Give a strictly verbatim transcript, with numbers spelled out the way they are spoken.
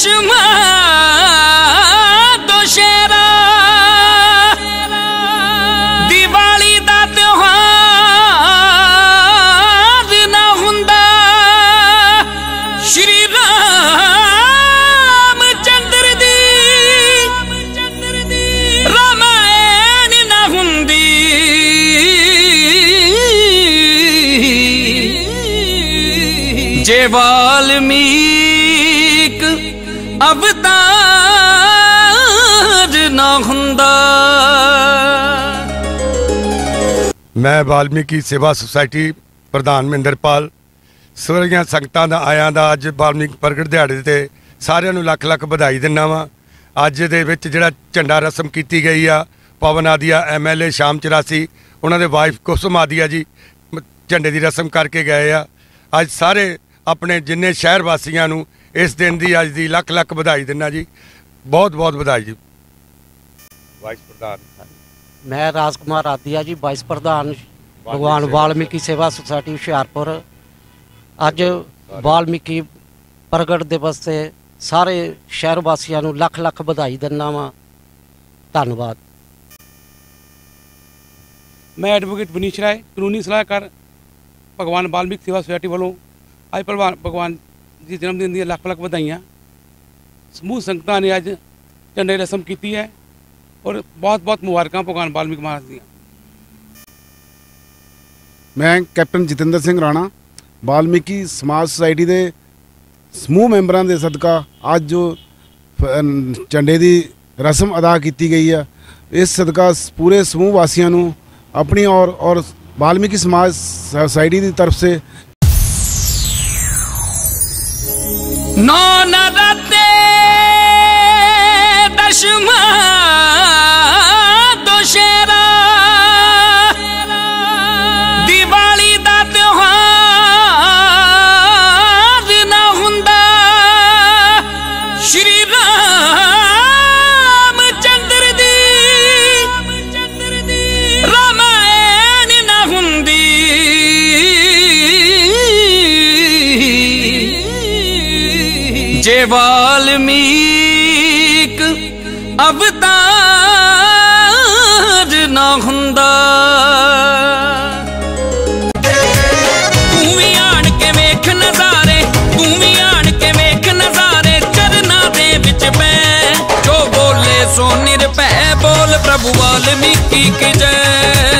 दशमा दुशहरा दिवाली दा त्योहार ना हुंदा श्री राम चंद्र दी रामायण ना हुंदी जे वाल्मीक अवतार ना हुंदा। मैं वाल्मीकि सेवा सोसाइटी प्रधान महिंदरपाल सारियां संगतां दा आयां दा अज वाल्मीकि प्रगट दिहाड़े ते सारियां नूं लख लख बधाई दिंदा वां। अज दे विच जिहड़ा झंडा रस्म कीती गई आ Pawan Adia M L A Sham Chaurasi उन्हां दे वाइफ कुसुम आदिया जी झंडे की रस्म करके गए आ। अज सारे अपने जिन्ने शहर वासियों नूं इस दिन की अज की लख लख बधाई दिना जी, बहुत बहुत बधाई जी। वाइस प्रधान मैं राजकुमार आदिया जी, वाइस प्रधान भगवान वाल्मीकि सेवा सोसाइटी हुशियारपुर। अज वाल्मीकि प्रगट दिवस से सारे शहर वासियों नूं लख लख बधाई दिना वा। धन्यवाद। मैं एडवोकेट विनीश राय, कानूनी सलाहकार भगवान वाल्मीकि सेवा सोसाइटी वालों अज भगवान भगवान जी जन्मदिन दी लख लख बधाइयाँ। समूह संगतां ने अज झंडे रस्म की है और बहुत बहुत मुबारक भगवान वाल्मीकि महाराज दी। मैं कैप्टन जितेंद्र सिंह राणा वाल्मीकि समाज सोसाइटी के समूह मैंबरां दे सदका अज जो झंडे की रस्म अदा की गई है, इस सदका पूरे समूह वासियों नूं अपनी और और वाल्मीकि समाज सोसाइटी की तरफ से नौ नराते दशमा दुशहरा दिवाली दा त्योहार ना हुंदा श्री राम चंद्र दी रामायण ना हुंदी जे वाल्मीक अवतार ना हुंदा। तू भी आण के वेख नजारे, तू भी आण के वेख नजारे चरना दे विच मैं जो बोले सो निरभै बोल प्रभु वाल्मीकि की जय।